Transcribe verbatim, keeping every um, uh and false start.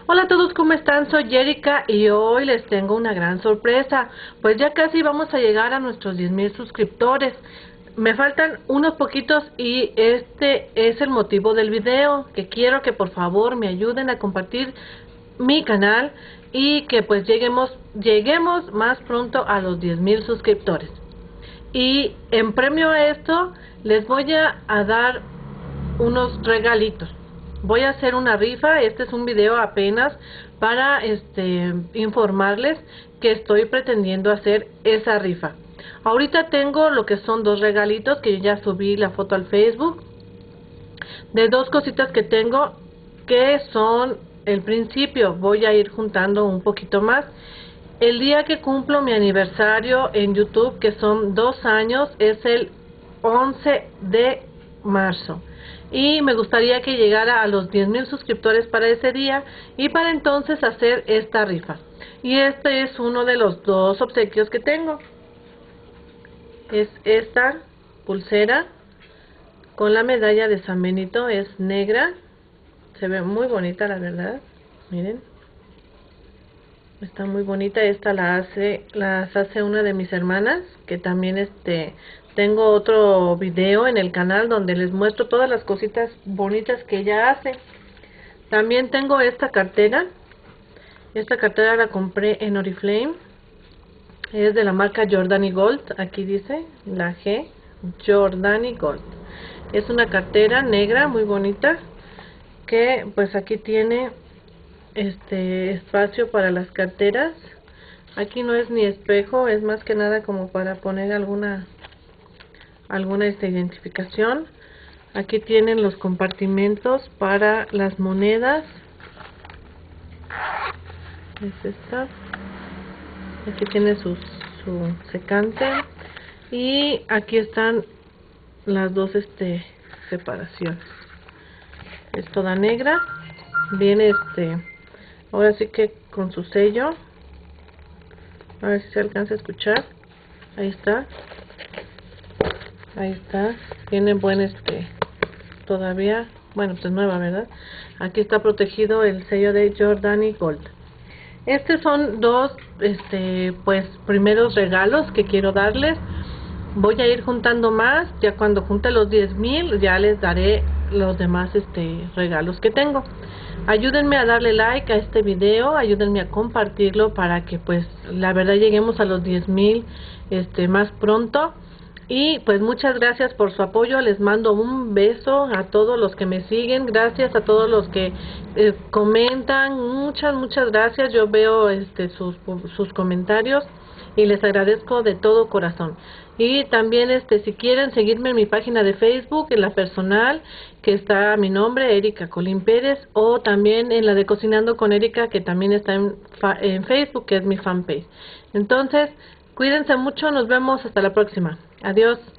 Hola a todos, ¿cómo están? Soy Erika y hoy les tengo una gran sorpresa. Pues ya casi vamos a llegar a nuestros diez mil suscriptores. Me faltan unos poquitos y este es el motivo del video, que quiero que por favor me ayuden a compartir mi canal y que pues lleguemos, lleguemos más pronto a los diez mil suscriptores. Y en premio a esto les voy a, a dar unos regalitos. Voy a hacer una rifa. Este es un video apenas para este informarles que estoy pretendiendo hacer esa rifa. Ahorita tengo lo que son dos regalitos que yo ya subí la foto al Facebook, de dos cositas que tengo que son el principio. Voy a ir juntando un poquito más. El día que cumplo mi aniversario en YouTube, que son dos años, es el once de marzo. Y me gustaría que llegara a los diez mil suscriptores para ese día y para entonces hacer esta rifa. Y este es uno de los dos obsequios que tengo. Es esta pulsera con la medalla de San Benito, es negra. Se ve muy bonita, la verdad. Miren. Está muy bonita. Esta la hace, las hace una de mis hermanas, que también este tengo otro video en el canal donde les muestro todas las cositas bonitas que ella hace. También tengo esta cartera. Esta cartera la compré en Oriflame. Es de la marca Jordani Gold. Aquí dice la G, Jordani Gold. Es una cartera negra muy bonita, que pues aquí tiene este espacio para las carteras. Aquí no es ni espejo, es más que nada como para poner alguna alguna esta identificación. Aquí tienen los compartimentos para las monedas. Es esta. Aquí tiene su, su secante y aquí están las dos este separaciones. Es toda negra. Viene este ahora sí que con su sello. A ver si se alcanza a escuchar. Ahí está. Ahí está. Tiene buen este todavía, bueno, pues nueva, ¿verdad? Aquí está protegido el sello de Jordani Gold. Estos son dos este pues primeros regalos que quiero darles. Voy a ir juntando más. Ya cuando junte los diez mil ya les daré los demás este regalos que tengo. Ayúdenme a darle like a este video, ayúdenme a compartirlo para que pues la verdad lleguemos a los diez mil este más pronto. Y pues muchas gracias por su apoyo. Les mando un beso a todos los que me siguen. Gracias a todos los que eh, comentan. Muchas, muchas gracias. Yo veo este sus, sus comentarios y les agradezco de todo corazón. Y también este si quieren seguirme en mi página de Facebook, en la personal, que está mi nombre, Erika Colín Pérez, o también en la de Cocinando con Erika, que también está en, en Facebook, que es mi fanpage. Entonces, cuídense mucho, nos vemos hasta la próxima. Adiós.